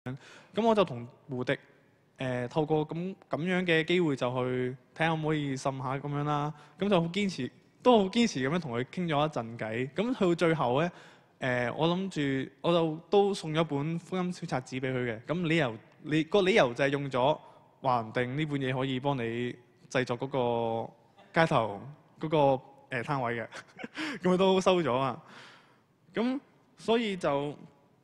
咁我就同胡迪透過咁樣嘅機會就去睇下可唔可以滲下咁樣啦。咁就好堅持，都好堅持咁樣同佢傾咗一陣偈。咁去到最後咧，我諗住我就都送咗本福音小冊子俾佢嘅。咁理由就係用咗話唔定呢本嘢可以幫你製作嗰個街頭嗰個攤位嘅，咁佢都收咗啊。咁所以就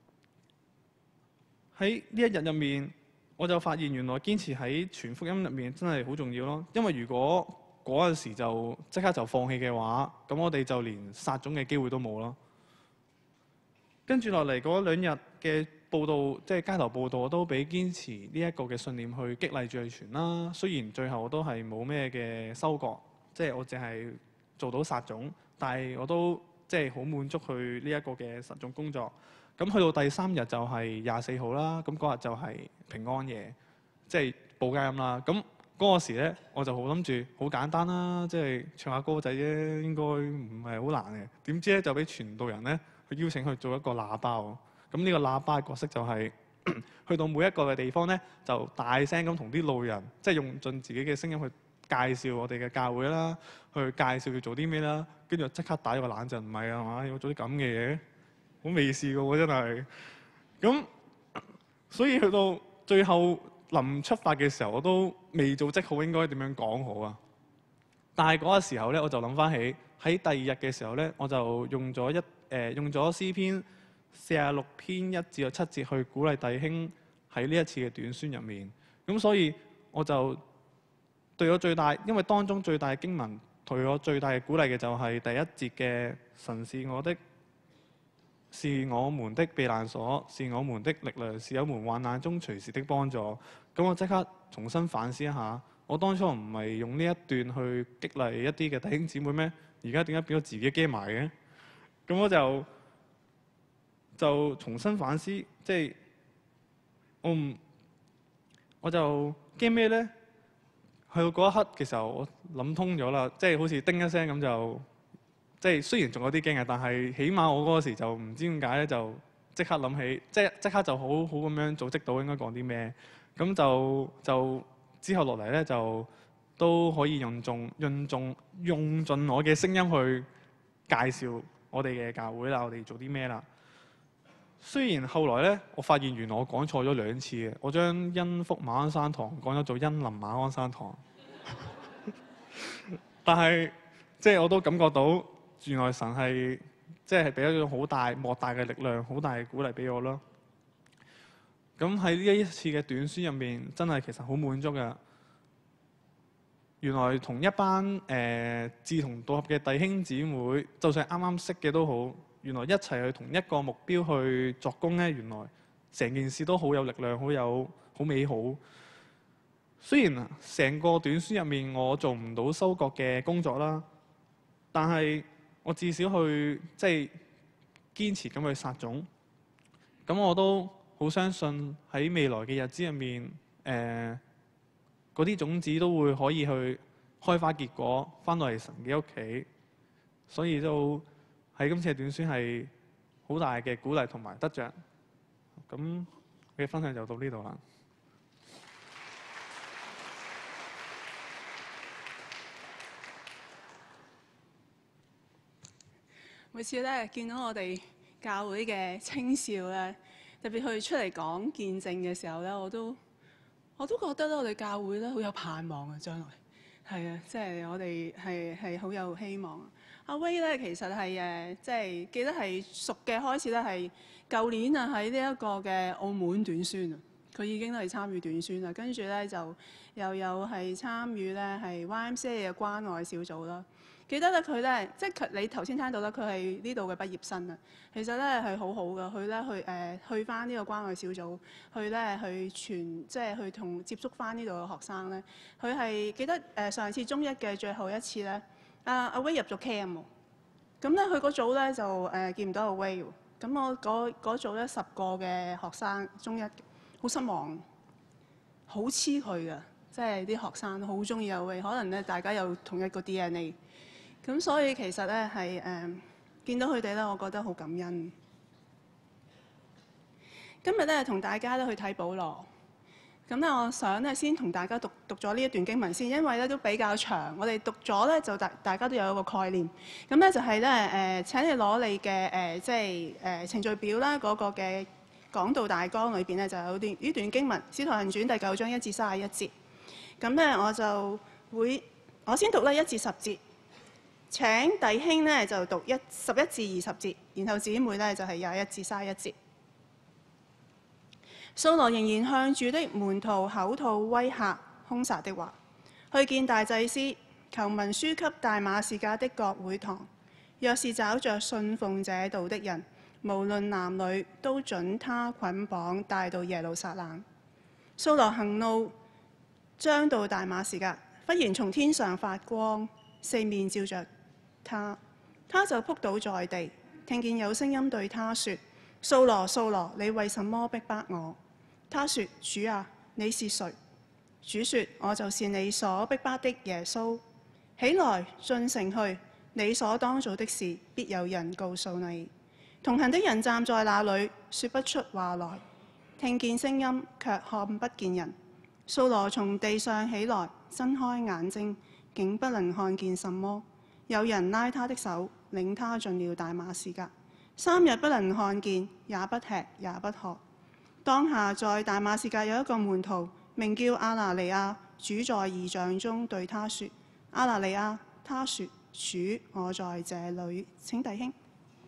喺呢一日入面，我就發現原來堅持喺傳福音入面真係好重要咯。因為如果嗰陣時就即刻就放棄嘅話，咁我哋就連撒種嘅機會都冇咯。跟住落嚟嗰2日嘅報道，即係街頭報道，我都俾堅持呢一個嘅信念去激勵住去傳啦。雖然最後我都係冇咩嘅收穫，即係我淨係做到撒種，但係我都即係好滿足去呢一個嘅實種工作。咁去到第3日就係24號啦，咁嗰日就係平安夜，即係報佳音啦。咁嗰個時咧，我就好諗住好簡單啦，即係唱下歌仔啫，應該唔係好難嘅。點知咧就俾傳道人咧去邀請去做一個喇叭喎。咁呢個喇叭嘅角色就係去到每一個嘅地方咧，就大聲咁同啲路人，即係用盡自己嘅聲音去介紹我哋嘅教會啦，去介紹要做啲咩啦，跟住即刻打咗個冷震，唔係啊嘛，要做啲咁嘅嘢。我未試過喎，真係。咁所以去到最後臨出發嘅時候，我都未做織好應該點樣講好啊。但係嗰個時候咧，我就諗翻起喺第2日嘅時候咧，我就用咗詩篇46篇1至7節去鼓勵弟兄喺呢一次嘅短宣入面。咁所以我就對我最大，因為當中最大嘅經文對我最大嘅鼓勵嘅就係第1節嘅神是我們的避難所，是我們的力量，是我們患難中隨時的幫助。咁我即刻重新反思一下，我當初唔係用呢一段去激勵一啲嘅弟兄姊妹咩？而家點解變咗自己驚埋嘅？咁我就重新反思，即係我就驚咩呢？去到嗰一刻嘅時候，我諗通咗啦，即係好似叮一聲咁就。即係雖然仲有啲驚嘅，但係起碼我嗰時就唔知點解咧，就即刻諗起，即刻就好好咁樣組織到應該講啲咩，咁就之後落嚟咧就都可以用盡我嘅聲音去介紹我哋嘅教會啦，我哋做啲咩啦。雖然後來咧，我發現原來我講錯咗2次嘅，我將恩福馬鞍山堂講咗做恩林馬鞍山堂，但係即係我都感覺到。原來神係即係俾一種好大莫大嘅力量，好大嘅鼓勵俾我咯。咁喺呢一次嘅短宣入面，真係其實好滿足嘅。原來同一班志同道合嘅弟兄姊妹，就算係啱啱識嘅都好，原來一齊去同一個目標去作工咧，原來成件事都好有力量，好美好。雖然成個短宣入面我做唔到收割嘅工作啦，但係我至少去即係堅持咁去撒種，咁我都好相信喺未來嘅日子入面，嗰啲種子都會可以去開花結果，翻到嚟神嘅屋企。所以都喺今次嘅短宣係好大嘅鼓勵同埋得着。咁我嘅分享就到呢度啦。 每次咧見到我哋教會嘅青少咧，特別去出嚟講見證嘅時候咧，我都覺得咧，我哋教會咧好有盼望啊！將來係啊，即係我哋係好有希望。阿威咧其實係即係記得係熟嘅開始咧，係舊年啊喺呢一個嘅澳門短宣啊，佢已經係參與短宣啦。跟住咧就又有係參與咧係 YMCA 嘅關愛小組啦。記得咧佢咧，即係你頭先聽到啦，佢係呢度嘅畢業生啊。其實咧係好好噶，佢咧去翻呢個關愛小組，即係去同接觸翻呢度嘅學生咧。佢係記得上次中一嘅最後一次咧，阿威入咗 Cam 喎。咁咧佢嗰組咧就見唔到阿威喎。咁我嗰組咧10個嘅學生，中一好失望，好黐佢噶，即係啲學生好中意阿威，可能咧大家有同一個 DNA。咁所以其實咧係見到佢哋咧，我覺得好感恩。 今日咧同大家咧去睇保羅，咁咧我想咧先同大家讀咗呢一段經文先，因為咧都比較長，我哋讀咗咧就大家都有一個概念。咁咧就係咧請你攞你嘅即係程序表啦，嗰個嘅講道大綱裏邊咧就有呢段經文《使徒行傳》第9章1至31節。咁咧我先讀咧1至10節。請弟兄咧就讀11至20節，然後姊妹咧就係21至31節。掃羅仍然向主的門徒口吐威嚇、兇殺的話，去見大祭司，求文書給大馬士革的各會堂，若是找着信奉這道的人，無論男女，都准他捆綁帶到耶路撒冷。掃羅行路將到大馬士革，忽然從天上發光，四面照着他就仆倒在地，聽見有聲音對他說：掃羅，掃羅，你為什麼逼迫我？他說：主啊，你是誰？主說：我就是你所逼迫的耶穌。起來，進城去，你所當做的事，必有人告訴你。同行的人站在那裏，說不出話來，聽見聲音，卻看不見人。掃羅從地上起來，睜開眼睛，竟不能看見什麼。有人拉他的手，領他進了大馬士革。3日不能看見，也不吃，也不喝。當下在大馬士革有一個門徒，名叫亞拿尼亞，主在異象中對他說：亞拿尼亞，他說：主，我在這裏。請弟兄。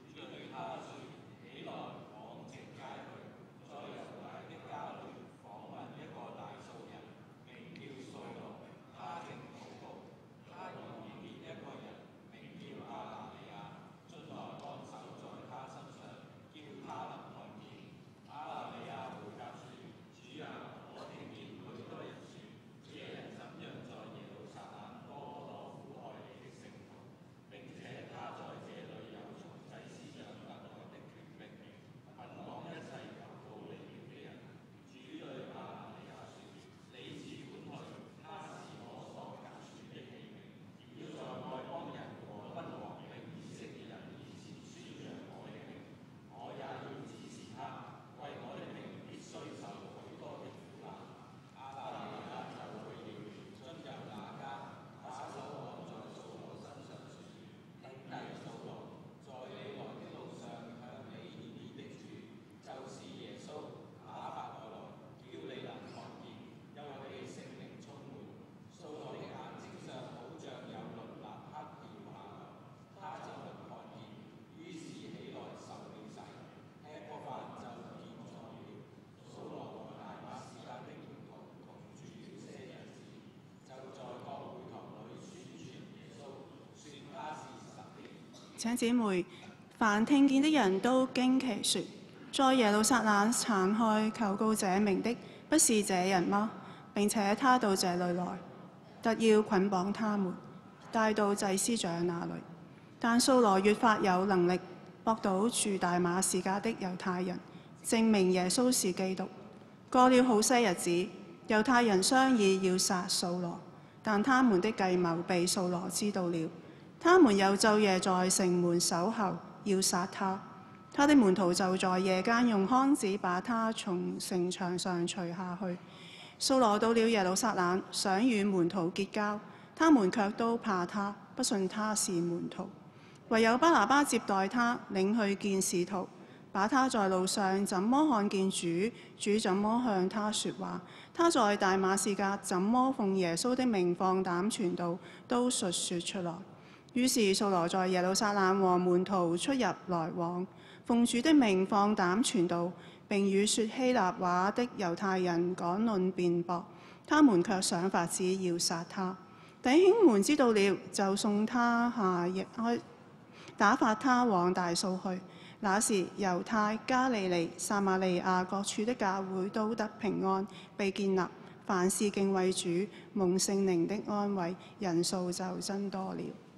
請姊妹，凡聽見的人都驚奇說：在耶路撒冷殘害求告這名的，不是這人嗎？並且他到這裏來，特要捆綁他們，帶到祭司長那裏。但掃羅越發有能力，駁倒住大馬士革的猶太人，證明耶穌是基督。過了好些日子，猶太人商議要殺掃羅，但他們的計謀被掃羅知道了。他們又晝夜在城門守候，要殺他。他的門徒就在夜間用筐子把他從城牆上除下去。掃羅到了耶路撒冷，想與門徒結交，他們卻都怕他，不信他是門徒。唯有巴拿巴接待他，領去見使徒，把他在路上怎麼看見主，主怎麼向他說話，他在大馬士革怎麼奉耶穌的名放膽傳道，都述說出來。於是掃羅在耶路撒冷和門徒出入來往，奉主的名放膽傳道，並與說希臘話的猶太人講論辯駁，他們卻想法子要殺他。弟兄們知道了，就送他下獄開，打發他往大數去。那時猶太、加利利、撒瑪利亞各處的教會都得平安，被建立，凡事敬畏主，蒙聖靈的安慰，人數就增多了。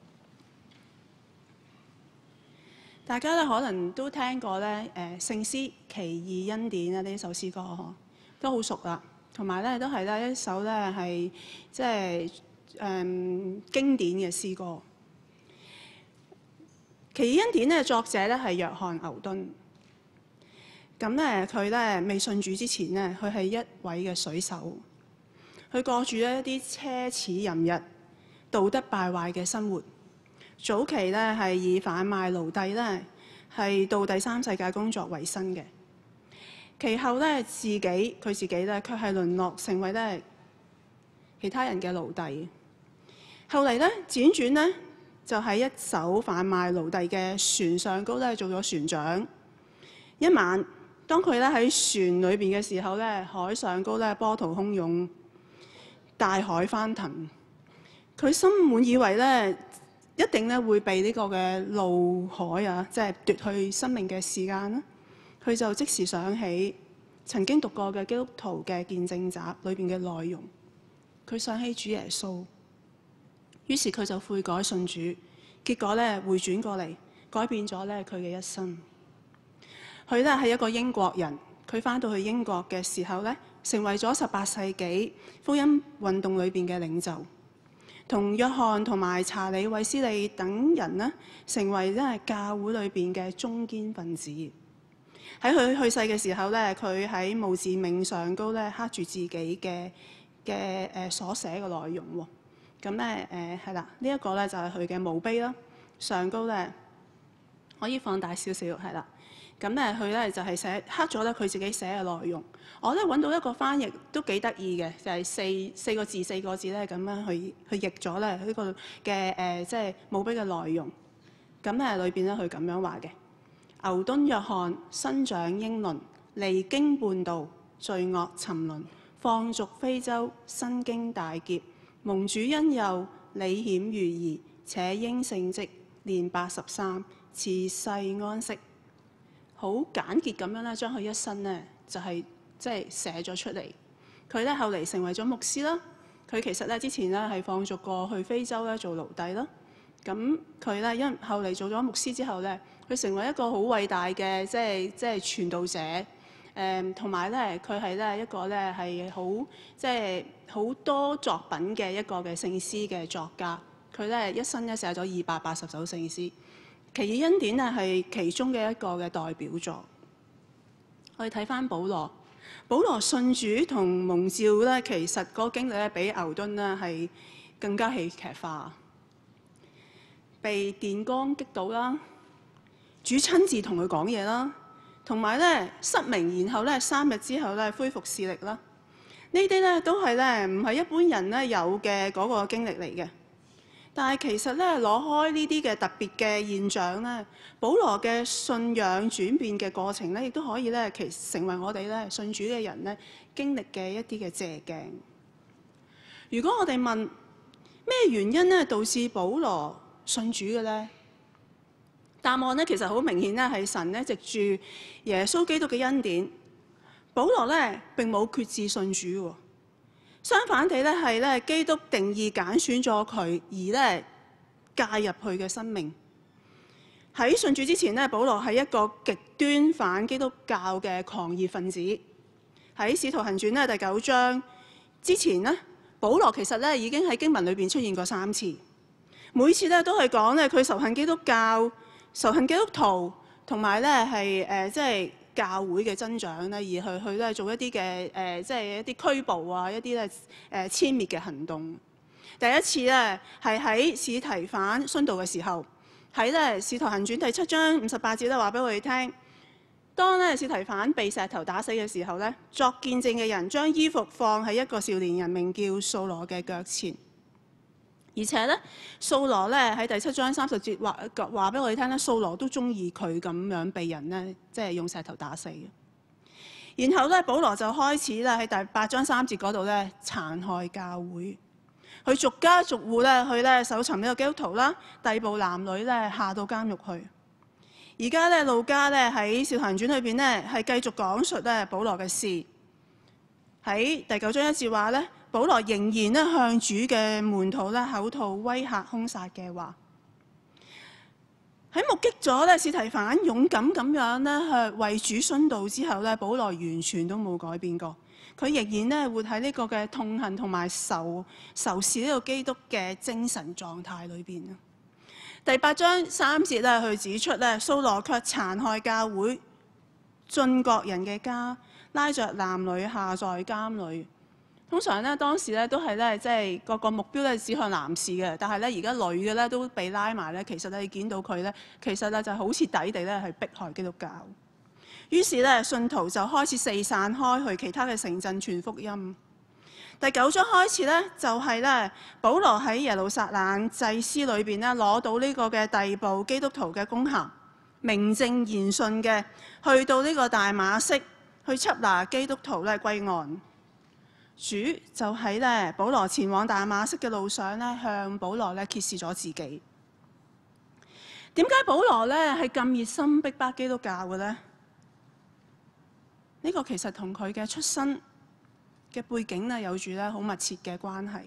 大家咧可能都聽過咧聖詩《奇異恩典》啊，呢首詩歌嗬，都好熟啦。同埋咧都係咧一首咧係即係經典嘅詩歌。《奇異恩典》咧作者咧係約翰牛頓。 咁咧佢咧未信主之前咧，佢係一位嘅水手，佢過住一啲奢侈淫逸、道德敗壞嘅生活。早期咧係以販賣奴隸咧係到第三世界工作為生嘅。其後咧佢自己咧卻係淪落成為咧其他人嘅奴隸。後嚟咧輾轉咧就喺一艘販賣奴隸嘅船上高咧做咗船長。一晚，當佢咧喺船裏邊嘅時候咧，海上高咧波濤洶湧，大海翻騰。佢心滿以為咧一定咧會被呢個嘅怒海啊，即係奪去生命嘅時間啦。佢就即時想起曾經讀過嘅基督徒嘅見證集裏邊嘅內容，佢想起主耶穌，於是佢就悔改信主，結果咧回轉過嚟，改變咗咧佢嘅一生。佢咧係一個英國人，佢返到去英國嘅時候咧，成為咗18世紀福音運動裏邊嘅領袖，同約翰同埋查理衛斯理等人呢，成為咧教會裏邊嘅中堅分子。喺佢去世嘅時候咧，佢喺墓誌銘上高咧刻住自己嘅所寫嘅內容喎。咁咧係啦，呢一個咧就係佢嘅墓碑啦，上高咧可以放大少少，係啦。咁咧佢咧就係刻咗咧佢自己寫嘅內容。我咧揾到一個翻譯都幾得意嘅，就係四個字咧咁樣去譯咗咧呢個嘅即係墓碑嘅內容。咁咧裏邊咧佢咁樣話嘅：牛頓約翰生長英倫，離經叛道，罪惡沉淪，放逐非洲，身經大劫，蒙主恩佑，理險如夷，且應聖職，年83，辭世安息。好簡潔咁樣咧，將佢一生咧就係即係寫咗出嚟。佢咧後嚟成為咗牧師啦。佢其實咧之前咧係放逐過去非洲咧做奴隸啦。咁佢咧因後嚟做咗牧師之後咧，佢成為一個好偉大嘅即係傳道者。同埋咧佢係咧一個咧係好即係好多作品嘅一個嘅聖詩嘅作家。佢咧一生咧寫咗280首聖詩。奇異恩典咧係其中嘅一個嘅代表作。我哋睇翻保羅信主同蒙召咧，其實嗰個經歷咧比牛頓咧係更加戲劇化。被電光擊倒啦，主親自同佢講嘢啦，同埋咧失明，然後咧3日之後咧恢復視力啦。呢啲咧都係咧唔係一般人咧有嘅嗰個經歷嚟嘅。但係其實咧，攞開呢啲嘅特別嘅現象咧，保羅嘅信仰轉變嘅過程咧，亦都可以咧，成為我哋咧信主嘅人咧經歷嘅一啲嘅借鏡。如果我哋問咩原因咧導致保羅信主嘅咧？答案咧其實好明顯咧，係神咧藉住耶穌基督嘅恩典，保羅咧並冇決志信主喎。相反地咧，係咧基督定義揀選咗佢，而咧介入佢嘅生命。喺信主之前咧，保羅係一個極端反基督教嘅狂熱分子。喺使徒行傳咧第9章之前咧，保羅其實咧已經喺經文裏邊出現過3次，每次咧都係講咧佢仇恨基督教、仇恨基督徒，同埋咧係即係教會嘅增長咧，而去咧做一啲嘅即係一啲拘捕啊，一啲咧殲滅嘅行動。第一次咧係喺司提反殉道嘅時候，喺咧使徒行傳第7章58節咧話俾我哋聽，當咧司提反被石頭打死嘅時候咧，作見證嘅人將衣服放喺一個少年人名叫掃羅嘅腳前。而且咧，掃羅咧喺第7章30節話俾我哋聽咧，掃羅都中意佢咁樣被人咧，即係用石頭打死嘅。然後咧，保羅就開始咧喺第8章3節嗰度咧殘害教會，佢逐家逐戶咧去咧搜尋呢個基督徒啦，逮捕男女咧下到監獄去。而家咧路加咧喺《使徒行傳》裏邊咧係繼續講述咧保羅嘅事。喺第9章1節話咧，保羅仍然咧向主嘅門徒咧口吐威嚇兇殺嘅話。喺目擊咗咧司提反勇敢咁樣咧去為主殉道之後咧，保羅完全都冇改變過，佢仍然咧活喺呢個嘅痛恨同埋仇視呢個基督嘅精神狀態裏邊。第8章3節咧，佢指出咧，掃羅卻殘害教會， 進各人嘅家，拉着男女下在監裏。通常咧當時咧都係咧即係個目標咧指向男士嘅，但係咧而家女嘅咧都被拉埋咧。其實咧你見到佢咧，其實咧就好徹底地咧係迫害基督教。於是咧信徒就開始四散開去其他嘅城鎮傳福音。第9章開始咧就係咧保羅喺耶路撒冷祭司裏邊咧攞到呢個嘅逮捕基督徒嘅公函，名正言順嘅去到呢個大馬色去緝拿基督徒咧歸案。主就喺咧保羅前往大馬色嘅路上咧，向保羅咧揭示咗自己。點解保羅咧係咁熱心逼迫基督教嘅咧？呢個其實同佢嘅出身嘅背景咧有住咧好密切嘅關係。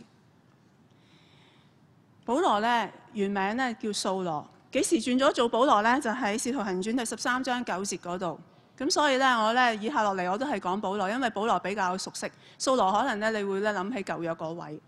保羅咧原名咧叫掃羅，幾時轉咗做保羅咧？就喺《使徒行傳》第13章9節嗰度。咁所以咧，我咧以下落嚟我都係講保羅，因為保羅比較熟悉。掃羅可能咧，你會咧諗起舊約嗰位。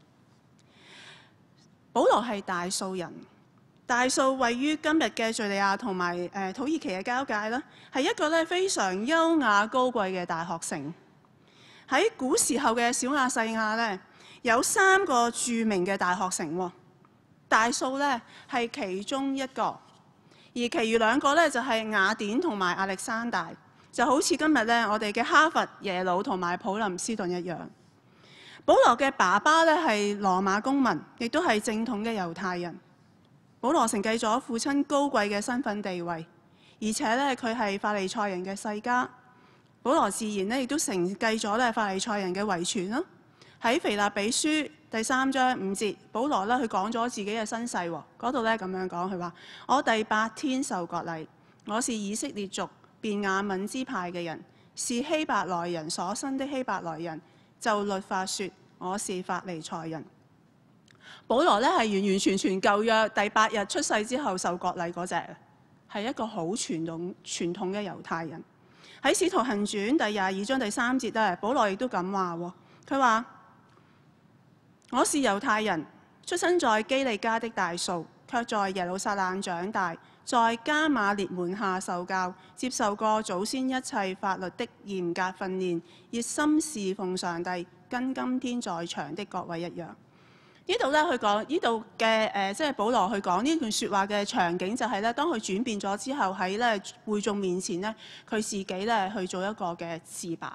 保羅係大數人，大數位於今日嘅敍利亞同埋土耳其嘅交界啦，係一個咧非常優雅高貴嘅大學城。喺古時候嘅小亞細亞咧，有3個著名嘅大學城喎，大數咧係其中一個，而其餘2個咧就係雅典同埋亞歷山大。就好似今日咧，我哋嘅哈佛、耶魯同埋普林斯頓一樣。保羅嘅爸爸咧係羅馬公民，亦都係正統嘅猶太人。保羅承繼咗父親高貴嘅身份地位，而且咧佢係法利賽人嘅世家。保羅自然咧亦都承繼咗咧法利賽人嘅遺傳啦。喺腓立比書第3章5節，保羅咧佢講咗自己嘅身世喎，嗰度咧咁樣講，佢話：我第8天受割禮，我是以色列族便雅憫支派嘅人，是希伯來人所生的希伯來人。就律法說，我是法利賽人。保羅咧係完完全全舊約第8日出世之後受割禮嗰隻，係一個好傳統嘅猶太人。喺使徒行傳第22章第3節咧，保羅亦都咁話喎，佢話：我是猶太人，出生在基利家的大數，卻在耶路撒冷長大。在迦瑪列門下受教，接受過祖先一切法律的嚴格訓練，熱心侍奉上帝，跟今天在場的各位一樣。呢度咧，佢講呢度嘅即係保羅去講呢段説話嘅場景就係咧，當佢轉變咗之後，喺咧會眾面前咧，佢自己咧去做一個嘅自白。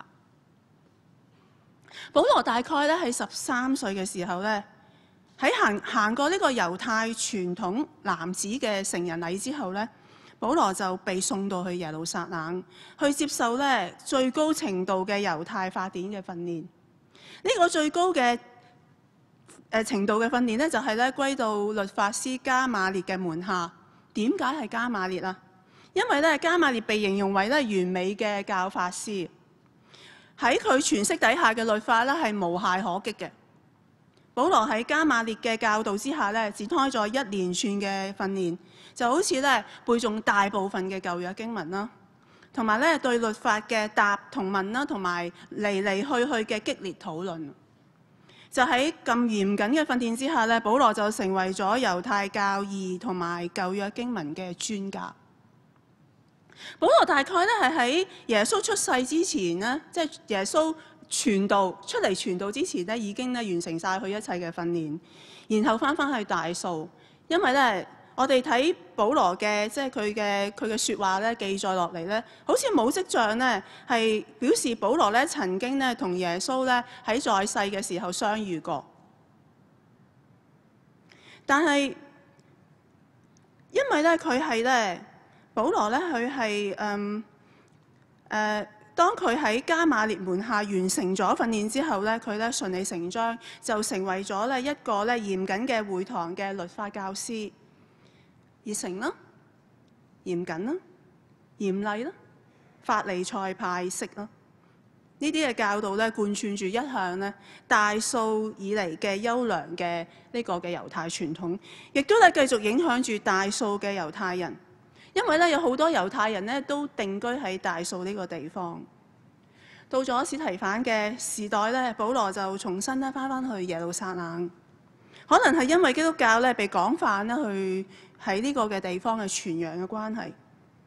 保羅大概咧喺13歲嘅時候咧。喺行過呢個猶太傳統男子嘅成人禮之後咧，保羅就被送到去耶路撒冷，去接受咧最高程度嘅猶太法典嘅訓練。呢個最高嘅程度嘅訓練咧，就係咧歸到律法師迦瑪列嘅門下。點解係迦瑪列啊？因為咧迦瑪列被形容為咧完美嘅教法師，喺佢詮釋底下嘅律法咧係無懈可擊嘅。保羅喺迦瑪列嘅教導之下咧，展開咗一連串嘅訓練，就好似咧背誦大部分嘅舊約經文啦，同埋咧對律法嘅答同問啦，同埋嚟嚟去去嘅激烈討論。就喺咁嚴謹嘅訓練之下咧，保羅就成為咗猶太教義同埋舊約經文嘅專家。保羅大概咧係喺耶穌出世之前咧，即係耶穌傳道出嚟傳道之前咧，已經咧完成晒佢一切嘅訓練，然後翻去大數。因為咧，我哋睇保羅嘅即係佢嘅説話咧記載落嚟咧，好似冇跡象咧係表示保羅咧曾經咧同耶穌咧喺在世嘅時候相遇過。但係因為咧佢係咧保羅咧佢係當佢喺迦瑪列門下完成咗訓練之後咧，佢咧順理成章就成為咗咧一個咧嚴謹嘅會堂嘅律法教師，熱誠啦、嚴謹啦、嚴厲啦、法利賽派式啦，呢啲嘅教導咧貫穿住一向咧大數以嚟嘅優良嘅呢個嘅猶太傳統，亦都咧繼續影響住大數嘅猶太人。因為咧有好多猶太人咧都定居喺大數呢個地方。到咗司提反嘅時代咧，保羅就重新咧翻去耶路撒冷。可能係因為基督教咧被廣泛咧去喺呢個嘅地方嘅傳揚嘅關係，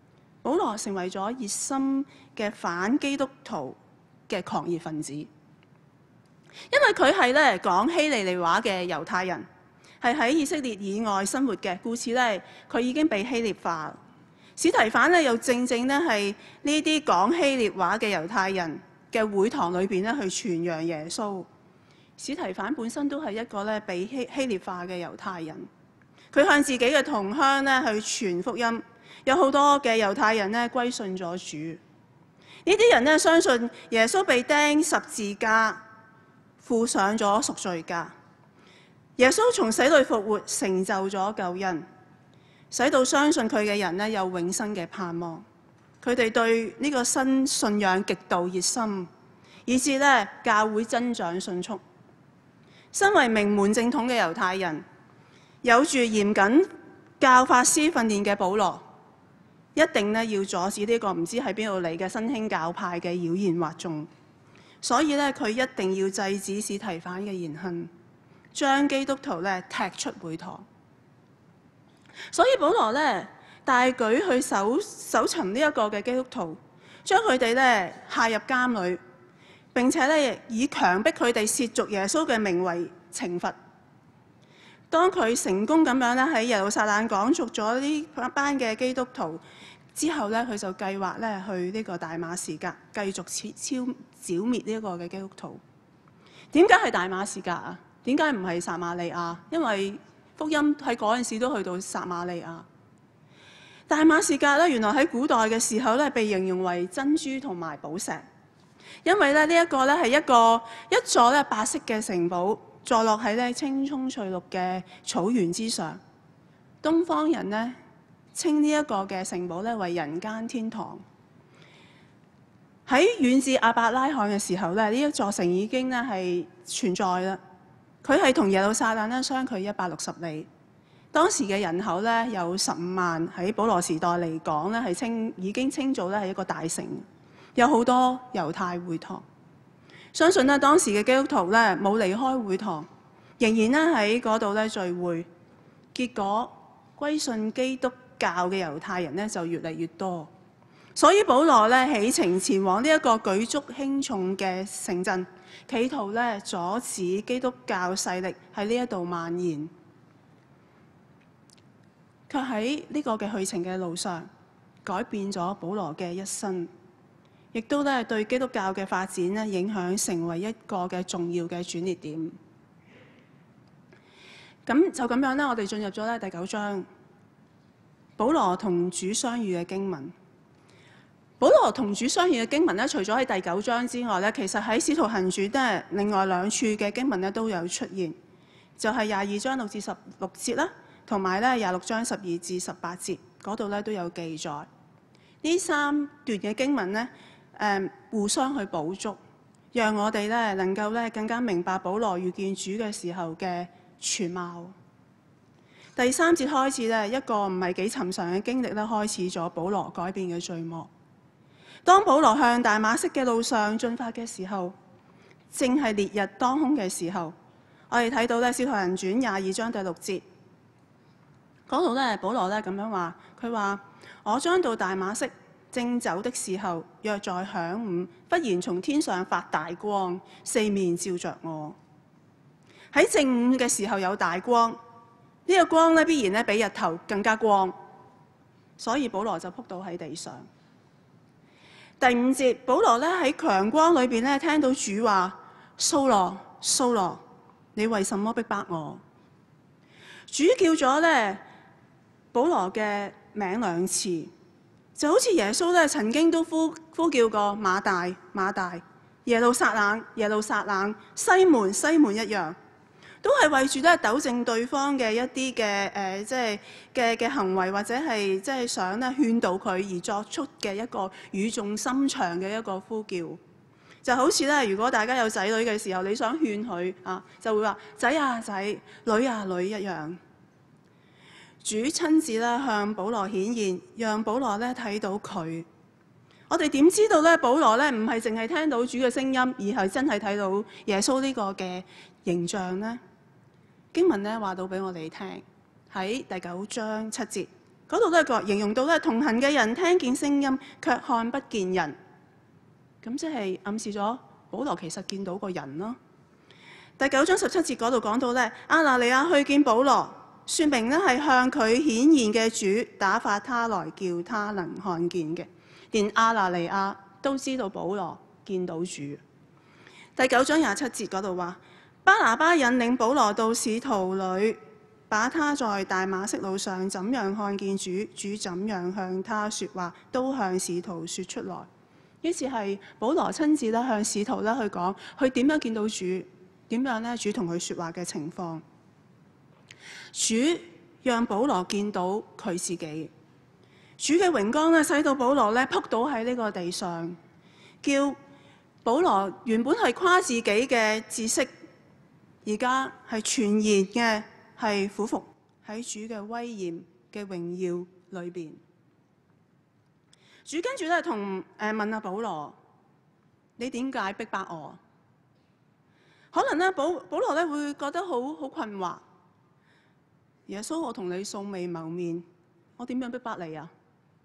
保羅成為咗熱心嘅反基督徒嘅狂熱分子，因為佢係咧講希利尼話嘅猶太人，係喺以色列以外生活嘅，故此咧佢已經被希臘化。史提反咧又正正咧係呢啲講希臘話嘅猶太人嘅會堂裏邊咧去傳揚耶穌。史提反本身都係一個咧被希臘化嘅猶太人，佢向自己嘅同鄉咧去傳福音，有好多嘅猶太人咧歸信咗主。呢啲人咧相信耶穌被釘十字架，付上咗贖罪價。耶穌從死裏復活，成就咗救恩，使到相信佢嘅人咧有永生嘅盼望。佢哋對呢個新信仰極度熱心，以致咧教會增長迅速。身為名門正統嘅猶太人，有住嚴謹教法師訓練嘅保羅，一定咧要阻止呢個唔知喺邊度嚟嘅新興教派嘅妖言惑眾。所以咧，佢一定要制止史提反嘅言行，將基督徒咧踢出會堂。所以保羅咧大舉去搜尋呢一個嘅基督徒，將佢哋咧下入監裏，並且咧以強迫佢哋褻瀆耶穌嘅名為懲罰。當佢成功咁樣咧喺耶路撒冷趕逐咗呢班嘅基督徒之後咧，佢就計劃咧去呢個大馬士革繼續剿滅呢一個嘅基督徒。點解係大馬士革啊？點解唔係撒瑪利亞？因為福音喺嗰陣時都去到撒瑪利亞。大馬士革咧，原來喺古代嘅時候咧，被形容為珍珠同埋寶石，因為咧呢一個咧係一座咧白色嘅城堡，坐落喺咧青葱翠綠嘅草原之上。東方人咧稱呢一個嘅城堡咧為人間天堂。喺遠至亞伯拉罕嘅時候咧，呢一座城已經咧係存在啦。佢係同耶路撒冷咧相距160里。當時嘅人口咧有15萬，喺保羅時代嚟講咧係已經稱做咧係一個大城，有好多猶太會堂。相信咧當時嘅基督徒咧冇離開會堂，仍然咧喺嗰度咧聚會。結果歸信基督教嘅猶太人咧就越嚟越多。所以保羅咧起程前往呢一個舉足輕重嘅城鎮，企圖咧阻止基督教勢力喺呢一度蔓延。卻喺呢個嘅去程嘅路上，改變咗保羅嘅一生，亦都咧對基督教嘅發展咧影響成為一個嘅重要嘅轉捩點。咁就咁樣咧，我哋進入咗咧第9章，保羅同主相遇嘅經文。保羅同主相遇嘅經文咧，除咗喺第9章之外咧，其實喺《使徒行傳》咧另外2處嘅經文咧都有出現，就係22章6至16節啦，同埋咧26章12至18節嗰度咧都有記載。呢3段嘅經文咧，互相去補足，讓我哋咧能夠咧更加明白保羅遇見主嘅時候嘅全貌。第3節開始咧，一個唔係幾尋常嘅經歷咧開始咗保羅改變嘅序幕。當保羅向大馬色嘅路上進發嘅時候，正係烈日當空嘅時候，我哋睇到咧《使徒行傳》22章第6節嗰度咧，保羅咧咁樣話，佢話：我將到大馬色，正走的時候，約在晌午，忽然從天上發大光，四面照着我。喺正午嘅時候有大光，呢個光咧必然咧比日頭更加光，所以保羅就仆倒喺地上。第5節，保羅咧喺強光裏邊咧聽到主話：掃羅，掃羅，你為什麼逼迫我？主叫咗咧保羅嘅名2次，就好似耶穌咧曾經都呼叫過馬大、馬大、耶路撒冷、耶路撒冷、西門、西門一樣，都係為住咧糾正對方嘅一啲嘅嘅行為，或者係即係想咧勸導佢而作出嘅一個語重心長嘅一個呼叫。就好似咧，如果大家有仔女嘅時候，你想勸佢啊，就會話仔啊仔，女啊女一樣。主親自咧向保羅顯現，讓保羅咧睇到佢。我哋點知道咧保羅咧唔係淨係聽到主嘅聲音，而係真係睇到耶穌呢個嘅形象呢？經文咧話到俾我哋聽，喺第9章7節， 嗰度咧形容到咧同行嘅人聽見聲音，卻看不見人。咁即係暗示咗保羅其實見到個人咯。第9章17節嗰度講到咧，亞拿尼亞去見保羅，説明咧係向佢顯現嘅主打發他來，叫他能看見嘅。連亞拿尼亞都知道保羅見到主。第9章27節嗰度話，巴拿巴引領保羅到使徒裏，把他在大馬色路上怎樣看見主，主怎樣向他說話，都向使徒說出來。於是係保羅親自咧向使徒咧去講，佢點樣見到主，點樣咧主同佢說話嘅情況。主讓保羅見到佢自己，主嘅榮光咧使到保羅咧仆倒喺呢個地上，叫保羅原本係誇自己嘅知識，而家係全然嘅係俯伏喺主嘅威嚴嘅榮耀裏邊。主跟住咧同問阿保羅：你點解逼迫我？可能咧保羅咧會覺得好困惑。耶穌，我同你素未謀面，我點樣逼迫你啊？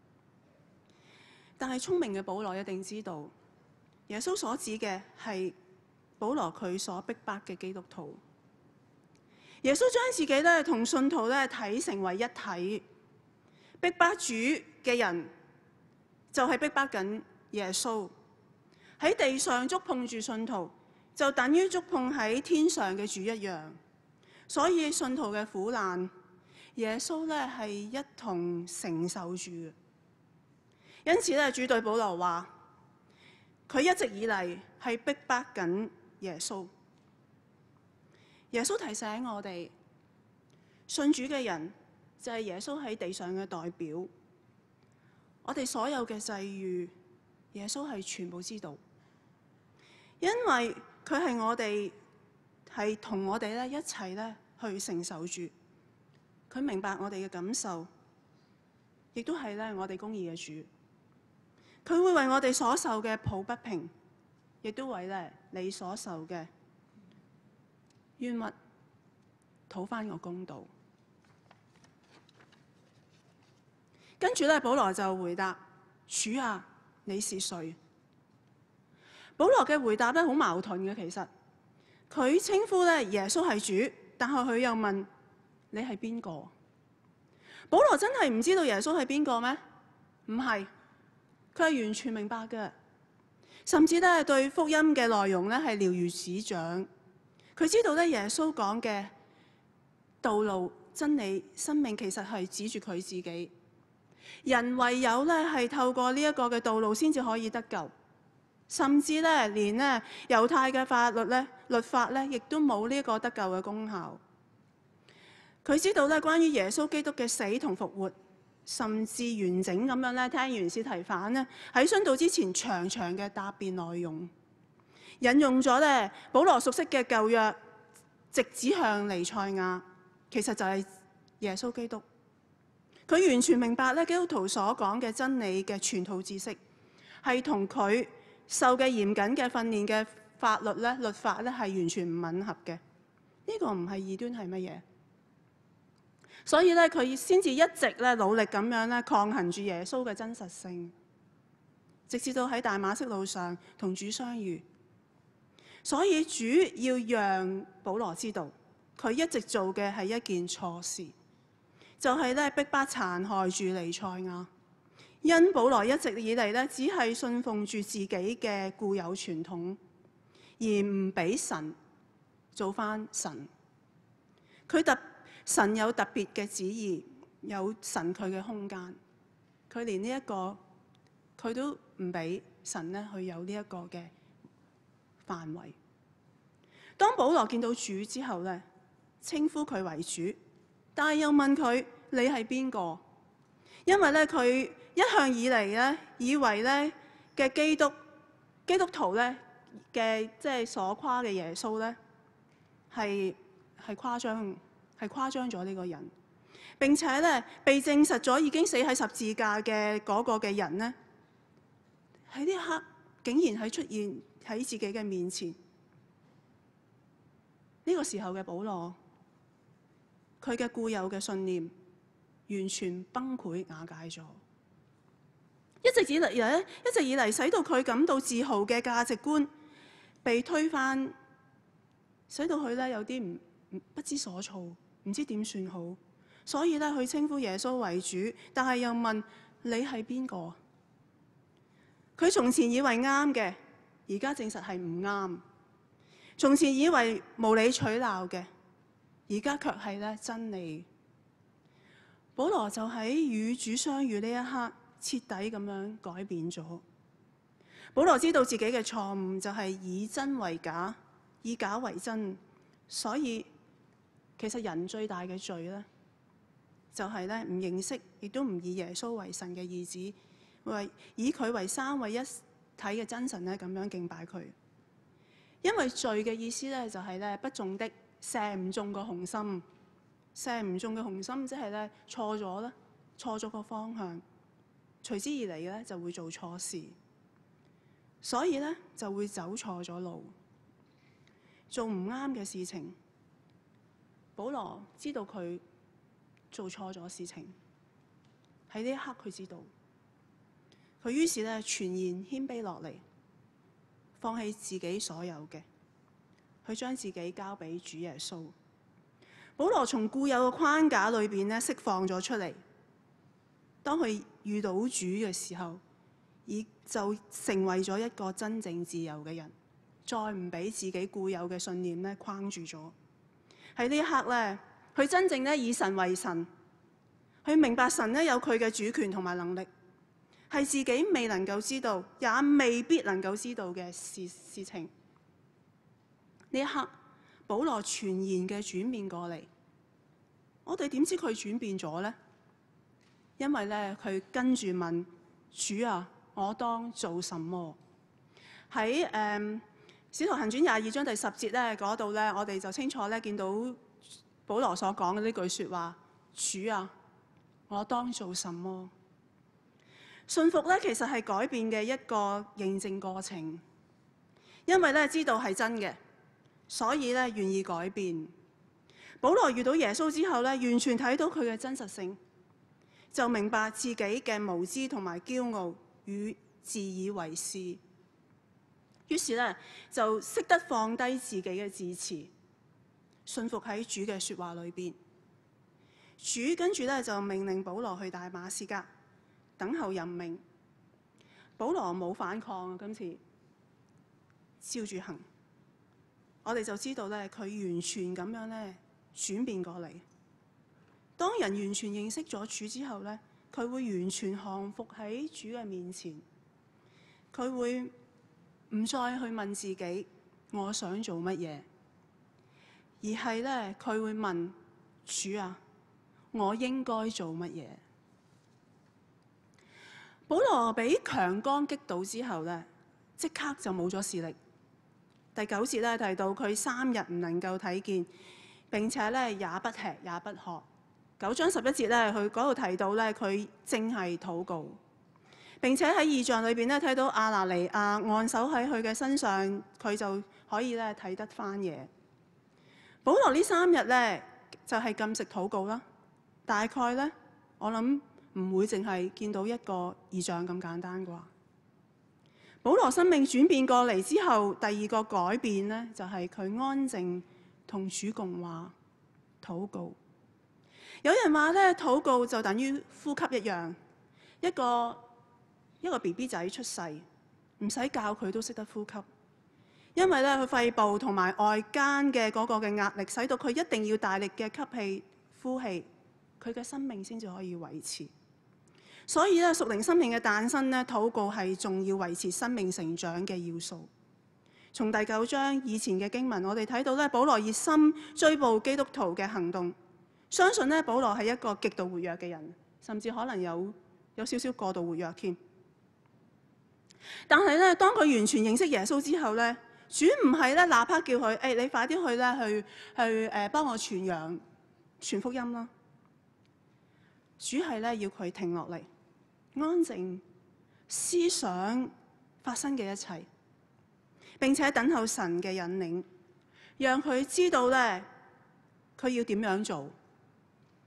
但係聰明嘅保羅一定知道，耶穌所指嘅係保羅佢所逼迫嘅基督徒。耶穌將自己咧同信徒咧睇成為一體，逼迫主嘅人就係逼迫緊耶穌。喺地上觸碰住信徒，就等於觸碰喺天上嘅主一樣。所以信徒嘅苦難，耶穌咧係一同承受住嘅。因此咧，主對保羅話：佢一直以嚟係逼迫緊耶穌。耶穌提醒我哋，信主嘅人就係耶穌喺地上嘅代表。我哋所有嘅際遇，耶穌係全部知道，因為佢係我哋係同我哋咧一齊咧去承受住。佢明白我哋嘅感受，亦都係咧我哋公義嘅主。佢會為我哋所受嘅抱不平，亦都為咧你所受嘅冤屈討返個公道。跟住咧，保羅就回答：主啊，你是誰？保羅嘅回答咧好矛盾嘅，其實佢稱呼咧耶穌係主，但係佢又問你係邊個？保羅真係唔知道耶穌係邊個咩？唔係，佢係完全明白嘅，甚至咧對福音嘅內容咧係了如指掌。佢知道咧耶穌講嘅道路、真理、生命其實係指住佢自己。人唯有咧係透過呢一個嘅道路先至可以得救，甚至咧連咧猶太嘅法律咧、律法咧，亦都冇呢一個得救嘅功效。佢知道咧關於耶穌基督嘅死同復活，甚至完整咁樣咧聽完司提反咧喺殉道之前長長嘅答辯內容，引用咗咧保羅熟悉嘅舊約，直指向彌賽亞，其實就係耶穌基督。佢完全明白咧基督徒所講嘅真理嘅全套知識，係同佢受嘅嚴謹嘅訓練嘅法律咧、律法咧係完全唔吻合嘅。呢個唔係異端係乜嘢？所以咧佢先至一直咧努力咁樣咧抗衡住耶穌嘅真實性，直至到喺大馬色路上同主相遇。所以主要讓保羅知道，佢一直做嘅係一件錯事。就係咧逼迫殘害住彌賽亞，因保羅一直以嚟咧只係信奉住自己嘅固有傳統，而唔俾神做返神。神有特別嘅旨意，有神佢嘅空間，佢連呢一個佢都唔俾神咧去有呢一個嘅範圍。當保羅見到主之後咧，稱呼佢為主。但係又問佢你係邊個？因為咧佢一向以嚟咧以為咧嘅基督徒咧嘅即係所誇嘅耶穌咧係誇張咗呢個人，並且咧被證實咗已經死喺十字架嘅嗰個嘅人咧喺呢一刻竟然係出現喺自己嘅面前。呢個時候嘅保羅，佢嘅固有嘅信念完全崩潰瓦解咗。一直以嚟使到佢感到自豪嘅價值觀被推翻，使到佢咧有啲不知所措，唔知點算好。所以咧，佢稱呼耶穌為主，但係又問你係邊個？佢從前以為啱嘅，而家證實係唔啱；從前以為無理取鬧嘅，而家卻係咧真理。保羅就喺與主相遇呢一刻，徹底咁樣改變咗。保羅知道自己嘅錯誤就係以真為假，以假為真。所以其實人最大嘅罪咧，就係咧唔認識，亦都唔以耶穌為神嘅兒子，以佢為三位一體嘅真神咧咁樣敬拜佢。因為罪嘅意思咧就係咧不中的射唔中個紅心，射唔中嘅紅心即係咧錯咗啦，錯咗個方向，隨之而嚟嘅咧就會做錯事，所以咧就會走錯咗路，做唔啱嘅事情。保羅知道佢做錯咗事情，喺呢一刻佢知道，佢於是咧全然謙卑落嚟，放棄自己所有嘅，佢將自己交俾主耶穌。保羅從固有嘅框架裏邊咧釋放咗出嚟，當佢遇到主嘅時候，就成為咗一個真正自由嘅人，再唔俾自己固有嘅信念咧框住咗。喺呢一刻咧，佢真正咧以神為神，佢明白神咧有佢嘅主權同埋能力，係自己未能夠知道，也未必能夠知道嘅事情。呢一刻，保羅全然嘅轉變過嚟。我哋點知佢轉變咗呢？因為咧，佢跟住問主啊，我當做什麼？喺使徒行傳22章第10節咧嗰度咧，我哋就清楚咧見到保羅所講嘅呢句説話：主啊，我當做什麼？信服咧其實係改變嘅一個認證過程，因為咧知道係真嘅，所以咧願意改變。保羅遇到耶穌之後咧，完全睇到佢嘅真實性，就明白自己嘅無知同埋驕傲與自以為是。於是咧就識得放低自己嘅自持，信服喺主嘅説話裏邊。主跟住咧就命令保羅去大馬士革等候任命。保羅冇反抗，今次照住行，我哋就知道咧佢完全咁樣咧轉變過嚟。當人完全認識咗主之後咧，佢會完全降服喺主嘅面前，佢會唔再去問自己我想做乜嘢，而係咧佢會問主啊，我應該做乜嘢？保羅俾強光擊倒之後咧，即刻就冇咗視力。第9節咧提到佢3日唔能夠睇見，並且咧也不吃也不喝。9章11節咧，佢嗰度提到咧佢正係禱告。並且喺異象裏邊咧睇到亞拿尼亞按手喺佢嘅身上，佢就可以咧睇得翻嘢。保羅呢3日咧就係禁食禱告啦。大概咧我諗唔會淨係見到一個異象咁簡單啩。保羅生命轉變過嚟之後，第2個改變咧就係佢安靜同主共話禱告。有人話咧禱告就等於呼吸一樣，一個 BB 仔出世，唔使教佢都識得呼吸，因為咧佢肺部同埋外間嘅嗰個嘅壓力，使到佢一定要大力嘅吸氣、呼氣，佢嘅生命先至可以維持。所以咧屬靈生命嘅誕生咧，禱告係重要維持生命成長嘅要素。從第9章以前嘅經文，我哋睇到咧保羅熱心追捕基督徒嘅行動，相信咧保羅係一個極度活躍嘅人，甚至可能有少少過度活躍添。但係咧，當佢完全認識耶穌之後咧，主唔係咧立刻叫佢，你快啲去咧去幫我傳揚傳福音啦。主係咧要佢停落嚟，安靜思想發生嘅一切，並且等候神嘅引領，讓佢知道咧佢要點樣做。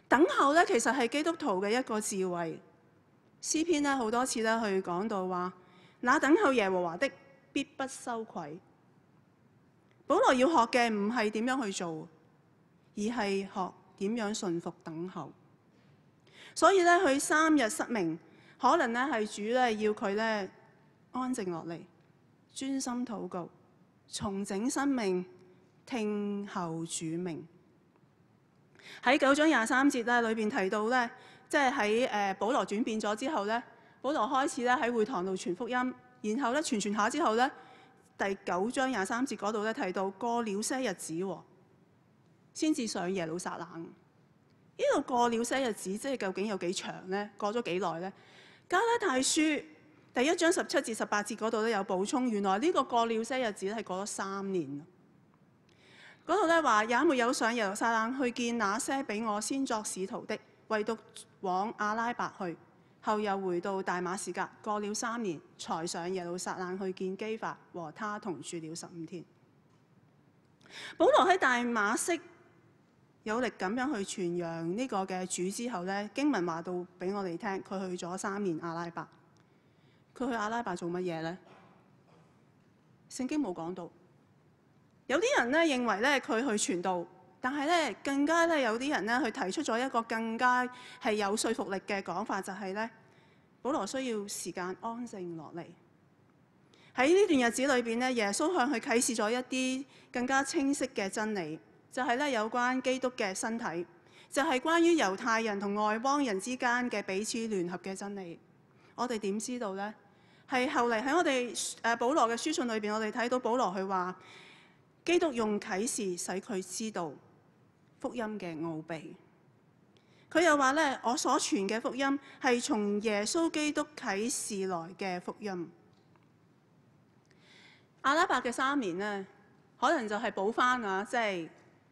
等候咧，其實係基督徒嘅一個智慧。詩篇咧好多次咧去講到話，那等候耶和華的必不羞愧。保羅要學嘅唔係點樣去做，而係學點樣順服等候。所以咧，佢3日失明，可能咧係主咧要佢咧安靜落嚟，專心禱告，重整生命，聽候主命。喺9章23節咧裏邊提到咧，即係喺保羅轉變咗之後咧，保羅開始咧喺會堂度傳福音，然後咧傳下之後咧，第9章23節嗰度咧提到過了些日子先至上耶路撒冷。呢度過了些日子，即係究竟有幾長呢？過咗幾耐呢？加拉太書第1章17至18節嗰度咧有補充，原來呢個過了些日子係過咗3年。嗰度咧話也沒有上耶路撒冷去見那些比我先作使徒的，唯獨往阿拉伯去，後又回到大馬士革，過了3年才上耶路撒冷去見基法，和他同住了15天。保羅喺大馬色有力咁樣去傳揚呢個嘅主之後咧，經文話到俾我哋聽，佢去咗3年阿拉伯。佢去阿拉伯做乜嘢呢？聖經冇講到。有啲人咧認為咧佢去傳道，但係咧更加咧有啲人咧去提出咗一個更加係有說服力嘅講法，就係咧保羅需要時間安靜落嚟。喺呢段日子裏邊咧，耶穌向佢啟示咗一啲更加清晰嘅真理，就係咧有關基督嘅身體，就係關於猶太人同外邦人之間嘅彼此聯合嘅真理。我哋點知道呢？係後嚟喺我哋保羅嘅書信裏邊，我哋睇到保羅佢話，基督用啟示使佢知道福音嘅奧秘。佢又話咧，我所傳嘅福音係從耶穌基督啟示來嘅福音。阿拉伯嘅3年呢，可能就係補翻啊，即係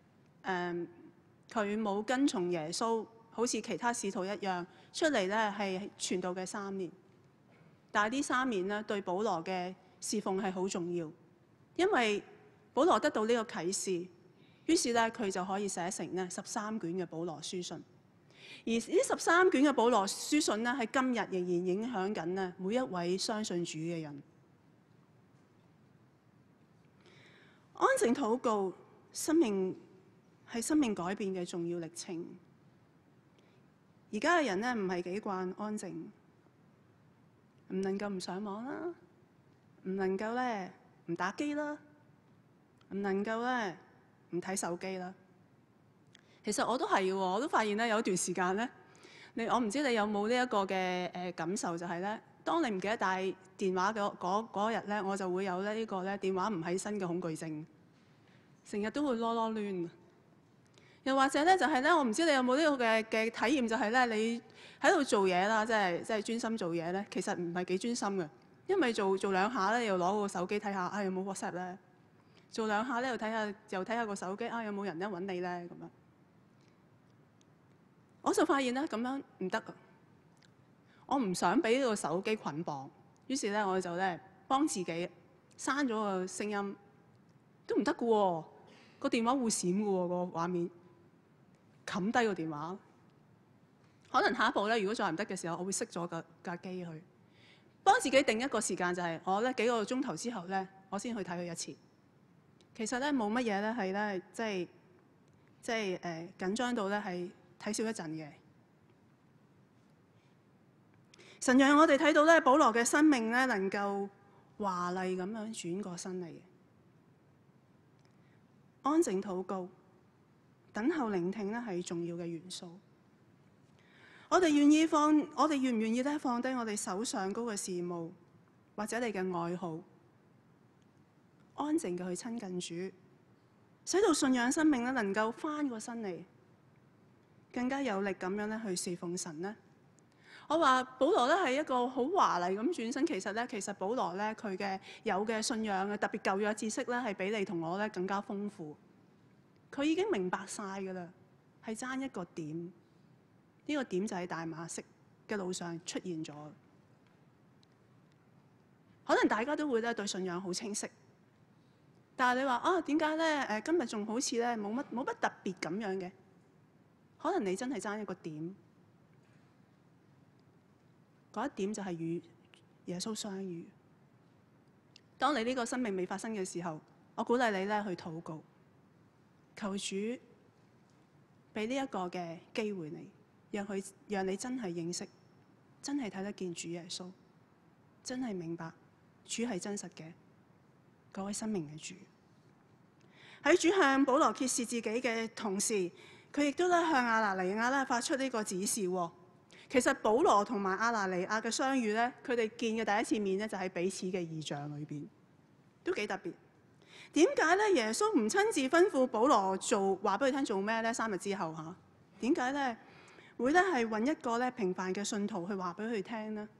佢冇跟從耶穌，好似其他使徒一樣出嚟咧係傳道嘅3年。但係呢3年呢，對保羅嘅侍奉係好重要，因為保羅得到呢個啟示，於是咧佢就可以寫成呢13卷嘅保羅書信。而呢13卷嘅保羅書信呢，喺今日仍然影響緊呢每一位相信主嘅人。安靜禱告，生命係生命改變嘅重要歷程。而家嘅人呢，唔係幾慣安靜，唔能夠唔上網啦，唔能夠咧唔打機啦，唔能夠咧唔睇手機啦。其實我都係嘅喎，我都發現咧有一段時間咧，我唔知你有冇呢一個嘅感受，就係咧，當你唔記得帶電話嗰日咧，我就會有呢個咧電話唔喺身嘅恐懼症，成日都會囉囉攣。又或者咧就係咧，我唔知你有冇呢個嘅體驗，就係咧你喺度做嘢啦，即係專心做嘢咧，其實唔係幾專心嘅，因為做2下咧，又攞個手機睇下，有冇 WhatsApp 咧？做2下咧，又睇下個手機，有冇人咧揾你咧？咁樣，我就發現咧咁樣唔得啊！我唔想俾呢個手機捆綁，於是咧我就咧幫自己刪咗個聲音，都唔得嘅喎，個電話會閃嘅喎，個畫面。冚低個電話，可能下一步咧，如果再唔得嘅時候，我會熄咗架機去，幫自己定一個時間，就係我咧幾個鐘頭之後咧，我先去睇佢一次。其實咧冇乜嘢咧係咧，即係緊張到咧係睇少一陣嘅。神讓我哋睇到咧，保羅嘅生命咧能夠華麗咁樣轉過身嚟，安靜禱告。等候聆聽咧係重要嘅元素。我哋願唔願意咧放低我哋手上高嘅事務，或者你嘅愛好，安靜嘅去親近主，使到信仰生命咧能夠翻過身嚟，更加有力咁樣咧去侍奉神呢？我話保羅咧係一個好華麗咁轉身，其實保羅咧佢嘅有嘅信仰嘅特別舊約知識咧係比你同我咧更加豐富。佢已經明白晒㗎啦，係爭一個點，呢個點就喺大馬色嘅路上出現咗。可能大家都會咧對信仰好清晰，但係你話啊點解咧？今日仲好似咧冇乜特別咁樣嘅？ 可能你真係爭一個點，嗰一點就係與耶穌相遇。當你呢個生命未發生嘅時候，我鼓勵你咧去禱告，求主俾呢一個嘅機會你，讓你真係認識，真係睇得見主耶穌，真係明白主係真實嘅嗰位生命嘅主。喺主向保羅揭示自己嘅同時，佢亦都咧向亞拿尼亞咧發出呢個指示。其實保羅同埋亞拿尼亞嘅相遇咧，佢哋見嘅第一次面咧就喺彼此嘅異象裏邊，都幾特別。點解咧耶穌唔親自吩咐保羅話俾佢聽做咩咧？3日之後嚇，點解咧會咧係揾一個咧平凡嘅信徒去話俾佢聽呢？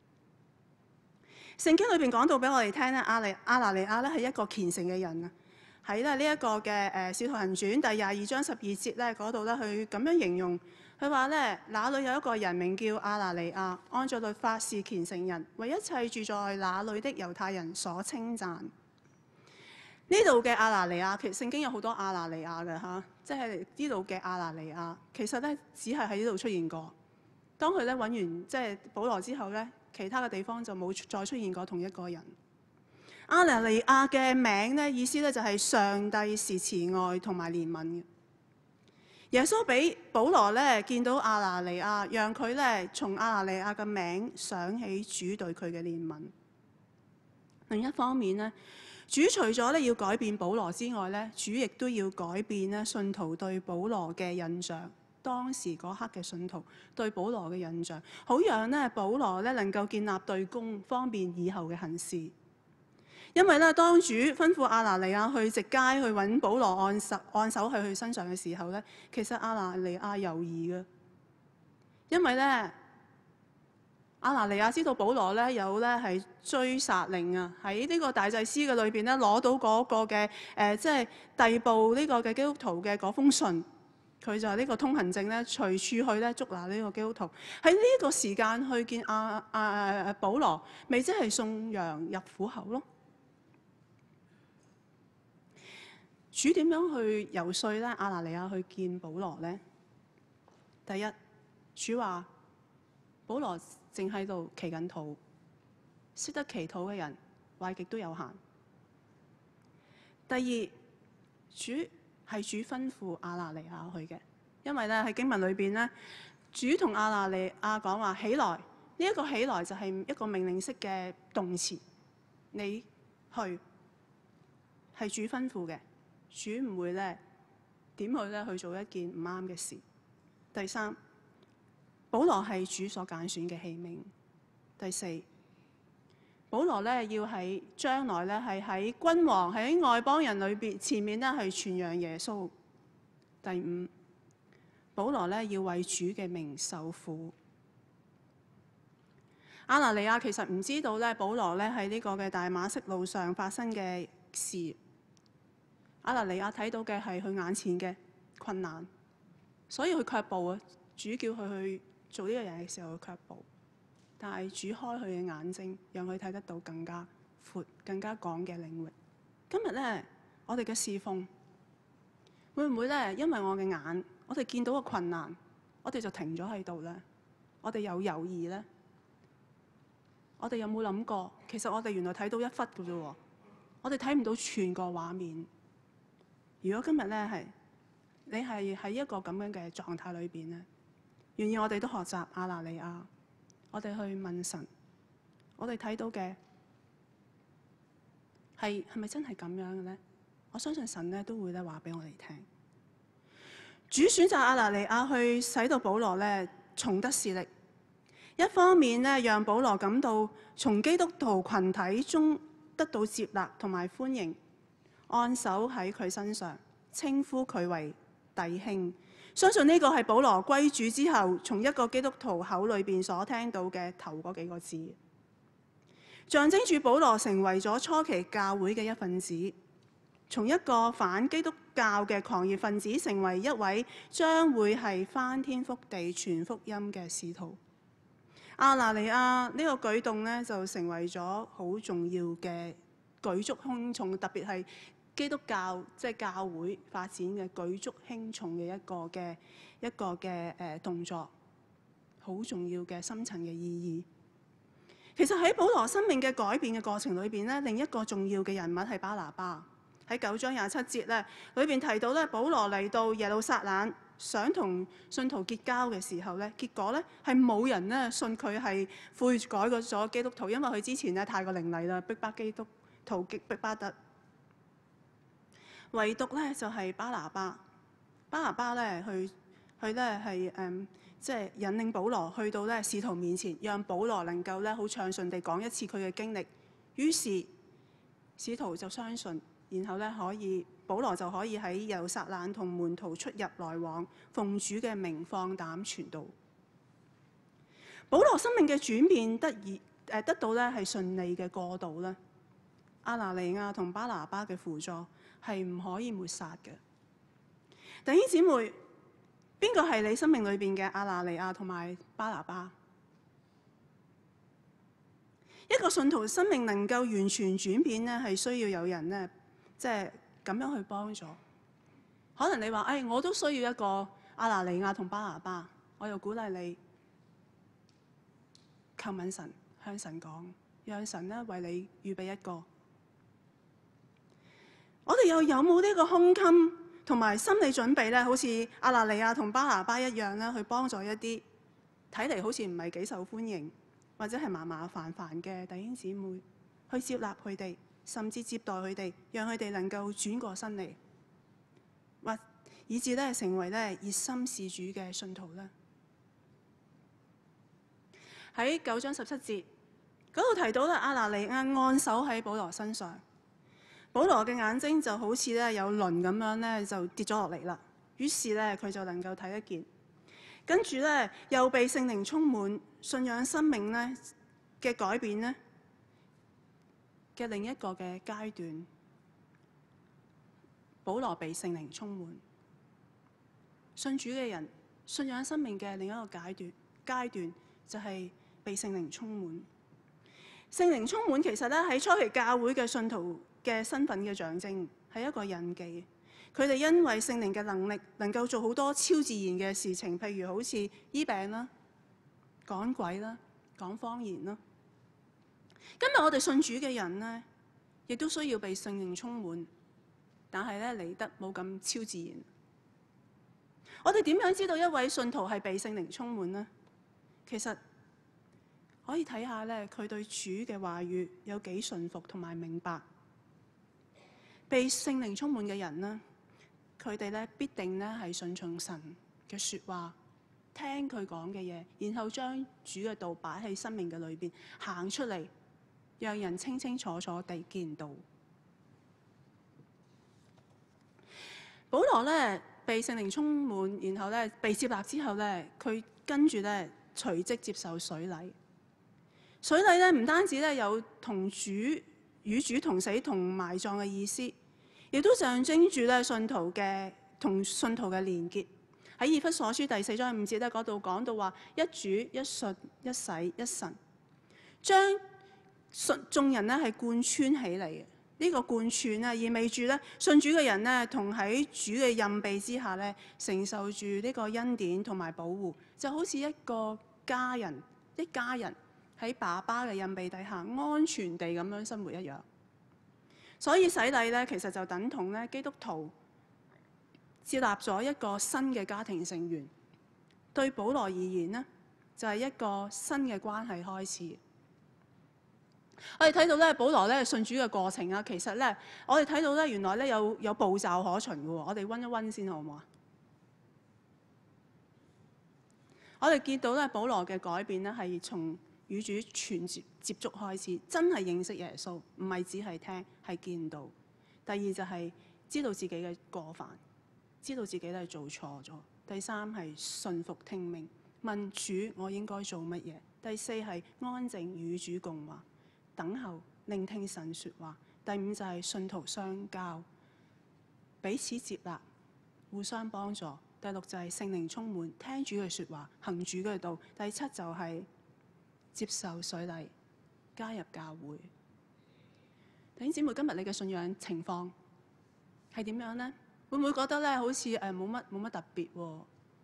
聖經裏邊講到俾我哋聽咧，亞拿尼亞咧係一個虔誠嘅人啊。喺呢一個嘅《使徒行傳》第22章12節咧嗰度咧，佢咁樣形容，佢話咧：那裏有一個人名叫亞拿尼亞，按照律法是虔誠人，為一切住在那裏的猶太人所稱讚。呢度嘅亞拿尼亞，其實聖經有好多亞拿尼亞嘅嚇，即係呢度嘅亞拿尼亞，其實咧只係喺呢度出現過。當佢咧揾完即係保羅之後咧，其他嘅地方就冇再出現過同一個人。亞拿尼亞嘅名咧，意思咧就係上帝是慈愛同埋憐憫嘅。耶穌俾保羅咧見到亞拿尼亞，讓佢咧從亞拿尼亞嘅名想起主對佢嘅憐憫。另一方面咧，主除咗咧要改變保羅之外咧，主亦都要改變咧信徒對保羅嘅印象。當時嗰刻嘅信徒對保羅嘅印象，好讓咧保羅咧能夠建立對公，方便以後嘅行事。因為咧，當主吩咐亞拿尼亞去直街去揾保羅按手喺佢身上嘅時候咧，其實亞拿尼亞猶豫嘅，因為咧亞拿尼亞知道保羅咧有咧係追殺令啊，喺呢個大祭司嘅裏邊咧攞到嗰個嘅即係逮捕呢個嘅基督徒嘅嗰封信，佢就係呢個通行證咧，隨處去咧捉拿呢個基督徒。喺呢個時間去見保羅，咪即係送羊入虎口咯。主點樣去遊說咧亞拿尼亞去見保羅呢？第一，主話保羅正喺度祈緊禱，識得祈禱嘅人話極都有限。第二，主吩咐亞拿尼亞去嘅，因為咧喺經文裏邊咧，主同亞拿尼亞講話起來，呢一個起來就係一個命令式嘅動詞，你去係主吩咐嘅。主唔會咧點去做一件唔啱嘅事。第三，保羅係主所揀選嘅器皿。第四，保羅咧要喺將來咧係喺君王喺外邦人裏邊前面咧係傳揚耶穌。第五，保羅咧要為主嘅名受苦。亞拿尼亞其實唔知道咧保羅咧喺呢個嘅大馬色路上發生嘅事。亞拿尼亞睇到嘅係佢眼前嘅困難，所以佢卻步啊！主叫佢去做呢個人嘅時候，佢卻步。但係主開佢嘅眼睛，讓佢睇得到更加闊、更加廣嘅領域。今日咧，我哋嘅侍奉會唔會咧？因為我嘅眼，我哋見到個困難，我哋就停咗喺度咧？我哋有猶豫咧？我哋有冇諗過？其實我哋原來睇到一忽嘅啫喎，我哋睇唔到全個畫面。如果今日咧你係喺一個咁樣嘅狀態裏邊咧，願意我哋都學習亞拿尼亞，我哋去問神，我哋睇到嘅係咪真係咁樣嘅咧？我相信神咧都會咧話俾我哋聽。主選擇亞拿尼亞去使到保羅咧重得視力，一方面咧讓保羅感到從基督徒群體中得到接納同埋歡迎。按手喺佢身上，稱呼佢為弟兄。相信呢個係保羅歸主之後，從一個基督徒口裏邊所聽到嘅頭嗰幾個字，象徵住保羅成為咗初期教會嘅一份子，從一個反基督教嘅狂熱分子，成為一位將會係翻天覆地傳福音嘅使徒。亞拿尼亞呢個舉動呢，就成為咗好重要嘅舉足輕重，特別係基督教即係教會發展嘅舉足輕重嘅一個嘅動作，好重要嘅深層嘅意義。其實喺保羅生命嘅改變嘅過程裏邊咧，另一個重要嘅人物係巴拿巴。喺9章27節咧，裏邊提到咧，保羅嚟到耶路撒冷，想同信徒結交嘅時候咧，結果咧係冇人咧信佢係悔改咗基督徒，因為佢之前咧太過凌厲啦，逼迫基督徒，逼迫得。唯獨咧就係巴拿巴，巴拿巴咧佢咧係即係引領保羅去到咧使徒面前，讓保羅能夠咧好暢順地講一次佢嘅經歷。於是使徒就相信，然後咧保羅就可以喺耶路撒冷同門徒出入來往，奉主嘅名放膽傳道。保羅生命嘅轉變得到咧係順利嘅過渡啦。亞拿尼亞同巴拿巴嘅輔助係唔可以抹殺嘅。弟兄姊妹，邊個係你生命裏邊嘅亞拿尼亞同埋巴拿巴？一個信徒生命能夠完全轉變咧，係需要有人咧，即係咁樣去幫助。可能你話，我都需要一個亞拿尼亞同巴拿巴，我又鼓勵你求問神，向神講，讓神咧為你預備一個。我哋又有冇呢個胸襟同埋心理準備咧？好似亞拿尼亞同巴拿巴一樣咧，去幫助一啲睇嚟好似唔係幾受歡迎或者係麻麻煩煩嘅弟兄姊妹，去接納佢哋，甚至接待佢哋，讓佢哋能夠轉過身嚟，或以至咧成為咧熱心事主嘅信徒咧。喺9章17節嗰度提到咧，亞拿尼亞按手喺保羅身上。保羅嘅眼睛就好似咧有鱗咁樣咧，就跌咗落嚟啦。於是咧佢就能夠睇得見，跟住咧又被聖靈充滿，信仰生命咧嘅改變咧嘅另一個嘅階段。保羅被聖靈充滿，信主嘅人信仰生命嘅另一個階段就係被聖靈充滿。聖靈充滿其實咧喺初期教會嘅信徒嘅身份嘅象徵，係一個印記。佢哋因為聖靈嘅能力，能夠做好多超自然嘅事情，譬如好似醫病啦、趕鬼啦、講方言啦。今日我哋信主嘅人呢，亦都需要被聖靈充滿，但係咧嚟得冇咁超自然。我哋點樣知道一位信徒係被聖靈充滿呢？其實可以睇下咧，佢對主嘅話語有幾順服同埋明白。被聖靈充滿嘅人呢，佢哋咧必定咧係順從神嘅説話，聽佢講嘅嘢，然後將主嘅道擺喺生命嘅裏邊，行出嚟，讓人清清楚楚地見到。保羅咧被聖靈充滿，然後咧被接納之後咧，佢跟住咧隨即接受水禮。水禮咧唔單止咧有與主同死同埋葬嘅意思，亦都象徵住咧同信徒嘅連結。喺以弗所書第4章5節咧嗰度講到話，一主一信一洗一神，將眾人咧係貫穿起嚟嘅。呢個貫穿咧意味住咧信主嘅人咧同喺主嘅蔭庇之下咧承受住呢個恩典同埋保護，就好似一家人喺爸爸嘅蔭庇底下安全地咁樣生活一樣。所以洗禮咧其實就等同咧基督徒接納咗一個新嘅家庭成員。對保羅而言呢，就係一個新嘅關係開始。我哋睇到咧保羅咧信主嘅過程啊，其實咧我哋睇到咧原來咧有步驟可循嘅喎。我哋溫一溫先好唔好啊？我哋見到咧保羅嘅改變咧係從與主全接觸開始，真係認識耶穌，唔係只係聽，係見到。第二就係知道自己嘅過犯，知道自己都係做錯咗。第三係順服聽命，問主我應該做乜嘢。第四係安靜與主共話，等候聆聽神說話。第五就係信徒相交，彼此接納，互相幫助。第六就係聖靈充滿，聽主嘅說話，行主嘅道。第七就係接受水禮，加入教會。弟兄姊妹，今日你嘅信仰情況係點樣呢？會唔會覺得咧好似冇乜特別喎？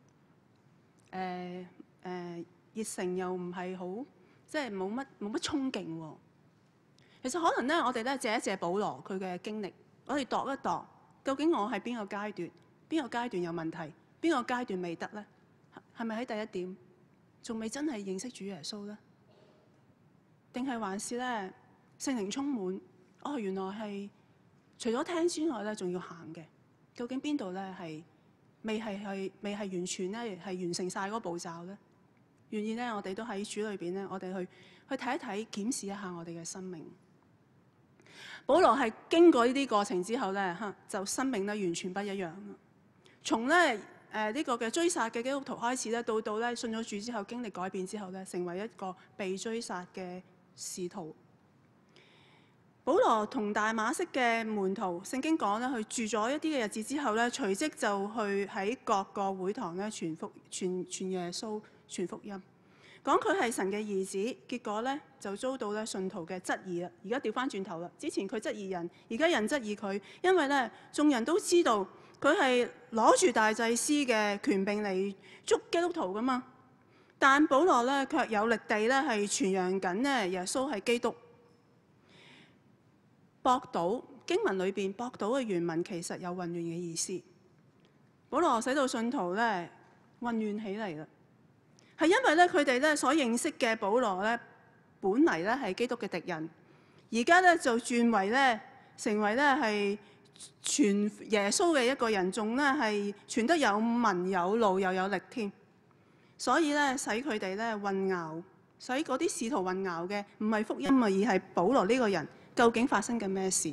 熱誠又唔係好，即係冇乜衝勁喎。其實可能咧，我哋咧借一借保羅佢嘅經歷，我哋度一度，究竟我係邊個階段？邊個階段有問題？邊個階段未得呢？係咪喺第一點仲未真係認識主耶穌呢？定係還是咧聖靈充滿？原來係除咗聽之外咧，仲要行嘅。究竟邊度咧係未係完全咧係完成晒嗰個步驟咧？願意咧，我哋都喺主裏邊咧，我哋去睇一睇，檢視一下我哋嘅生命。保羅係經過呢啲過程之後咧，就生命咧完全不一樣。從咧呢個嘅追殺嘅基督徒開始咧，到咧信咗主之後，經歷改變之後咧，成為一個被追殺嘅使徒。保羅同大馬色嘅門徒，聖經講咧，佢住咗一啲嘅日子之後咧，隨即就去喺各個會堂咧傳耶穌、傳福音，講佢係神嘅兒子。結果咧就遭到咧信徒嘅質疑啦。而家調翻轉頭啦，之前佢質疑人，而家人質疑佢，因為咧眾人都知道佢係攞住大祭司嘅權柄嚟捉基督徒噶嘛。但保羅咧卻有力地咧係傳揚緊咧耶穌係基督。駁倒經文裏邊駁倒嘅原文其實有混亂嘅意思。保羅使到信徒咧混亂起嚟啦，係因為咧佢哋咧所認識嘅保羅咧本嚟咧係基督嘅敵人，而家咧就轉為咧成為咧係傳耶穌嘅一個人，仲咧係傳得有文有路又有力添。所以咧使佢哋咧混淆，使嗰啲使徒混淆嘅唔係福音啊，而係保羅呢個人。究竟發生緊咩事？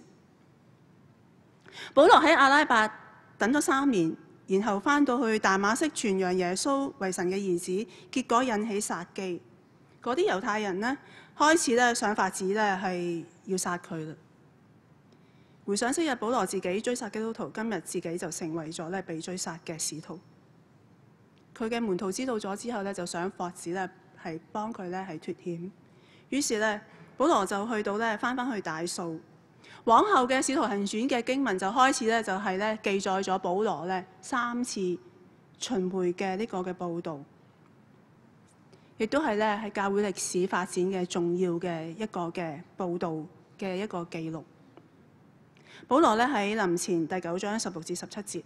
保羅喺阿拉伯等咗3年，然後翻到去大馬色傳揚耶穌為神嘅兒子，結果引起殺機。嗰啲猶太人呢，開始咧想法子咧係要殺佢啦。回想昔日保羅自己追殺基督徒，今日自己就成為咗咧被追殺嘅使徒。佢嘅門徒知道咗之後咧，就想法子咧係幫佢咧係脫險，於是咧。保羅就去到咧，翻去大數。往後嘅《使徒行傳》嘅經文就開始咧，就係咧記載咗保羅咧3次巡迴嘅呢個嘅報導，亦都係咧喺教會歷史發展嘅重要嘅一個嘅報導嘅一個記錄。保羅咧喺林前第9章16至17節，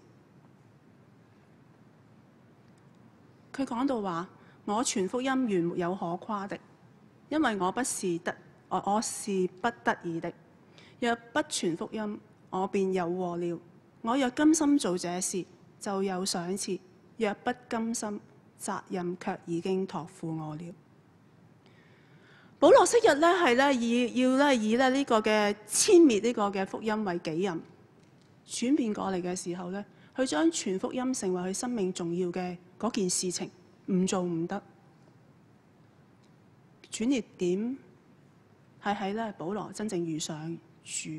佢講到話：我傳福音原沒有可誇的，因為我是不得已的。若不傳福音，我便有禍了。我若甘心做這事，就有賞賜；若不甘心，責任卻已經託付我了。保羅昔日咧係咧以呢個嘅殲滅呢個嘅福音為己任，轉變過嚟嘅時候咧，佢將傳福音成為佢生命重要嘅嗰件事情，唔做唔得。轉捩點係喺咧保羅真正遇上主，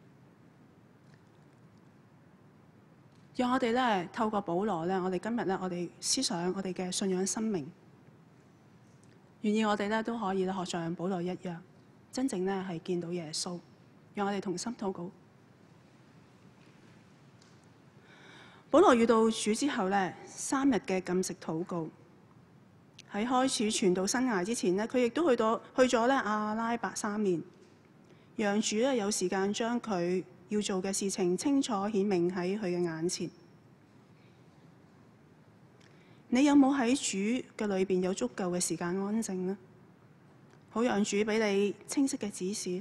讓我哋咧透過保羅咧，我哋今日咧我哋思想我哋嘅信仰生命，願意我哋咧都可以咧學像保羅一樣，真正咧係見到耶穌。讓我哋同心禱告。保羅遇到主之後咧，3日嘅禁食禱告。喺開始傳道生涯之前呢，佢亦都去咗咧阿拉伯3年，讓主咧有時間將佢要做嘅事情清楚顯明喺佢嘅眼前。你有冇喺主嘅裏邊有足夠嘅時間安靜呢？好讓主俾你清晰嘅指示。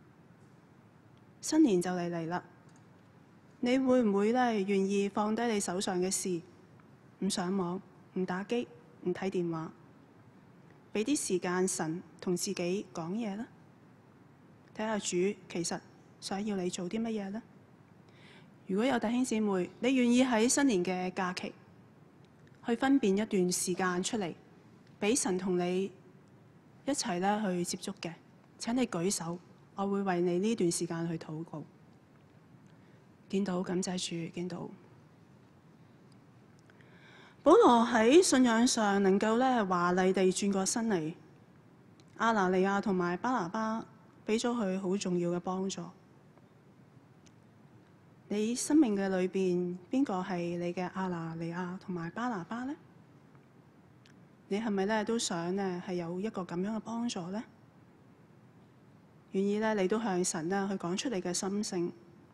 新年就嚟啦，你會唔會咧願意放低你手上嘅事，唔上網，唔打機，唔睇電話，俾啲時間神同自己講嘢呢？睇下主其實想要你做啲乜嘢呢？如果有弟兄姊妹，你願意喺新年嘅假期去分辨一段時間出嚟，俾神同你一齊咧去接觸嘅，請你舉手，我會為你呢段時間去禱告。見到，感謝主，見到。保羅喺信仰上能夠咧華麗地轉過身嚟，亞拿尼亞同埋巴拿巴俾咗佢好重要嘅幫助。 你生命嘅裏邊，邊個係你嘅亞拿尼亞同埋巴拿巴呢？你係咪咧都想咧係有一個咁樣嘅幫助呢？願意咧你都向神咧去講出你嘅心聲。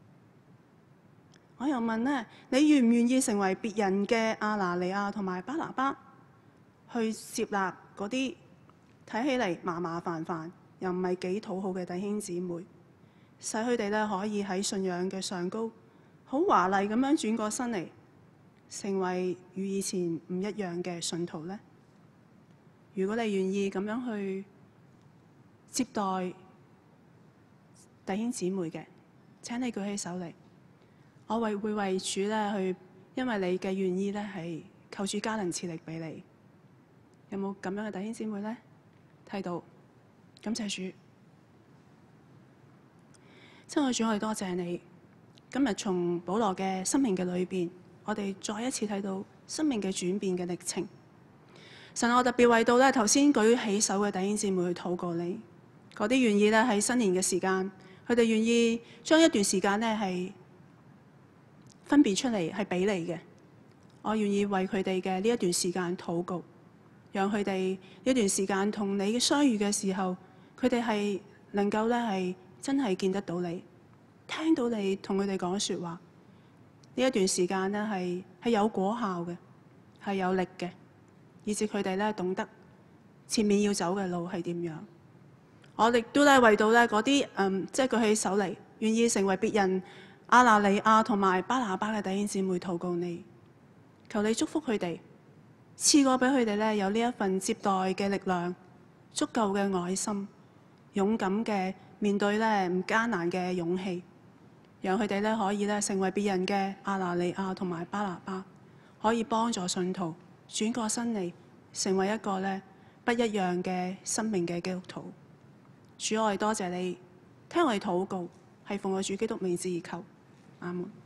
我又問咧，你願唔願意成為別人嘅亞拿尼亞同埋巴拿巴，去接納嗰啲睇起嚟麻麻煩煩又唔係幾討好嘅弟兄姊妹，使佢哋咧可以喺信仰嘅上高好華麗咁樣轉過身嚟，成為與以前唔一樣嘅信徒呢？如果你願意咁樣去接待弟兄姊妹嘅，請你舉起手嚟。我會為主咧去，因為你嘅願意咧係求主加能賜力俾你。有冇咁樣嘅弟兄姊妹呢？睇到，感謝主。親愛主，我哋多謝你。今日從保羅嘅生命嘅裏邊，我哋再一次睇到生命嘅轉變嘅歷程。神，我特別為到咧頭先舉起手嘅弟兄姊妹去禱告你，嗰啲願意咧喺新年嘅時間，佢哋願意將一段時間咧係分別出嚟係俾你嘅。我願意為佢哋嘅呢一段時間禱告，讓佢哋呢段時間同你嘅相遇嘅時候，佢哋係能夠咧係真係見得到你，聽到你同佢哋講說話。呢一段時間咧係有果效嘅，係有力嘅，以至佢哋咧懂得前面要走嘅路係點樣。我亦都咧為到咧嗰啲即係舉起手嚟願意成為別人亞拿尼亞同埋巴拿巴嘅弟兄姊妹禱告你，求你祝福佢哋，賜過俾佢哋咧有呢一份接待嘅力量，足夠嘅愛心，勇敢嘅面對咧唔艱難嘅勇氣，讓佢哋咧可以咧成為別人嘅亞拿尼亞同埋巴拿巴，可以幫助信徒轉過身嚟，成為一個咧不一樣嘅生命嘅基督徒。主，我哋多謝你，聽我哋禱告，係奉我主基督名字而求，阿門。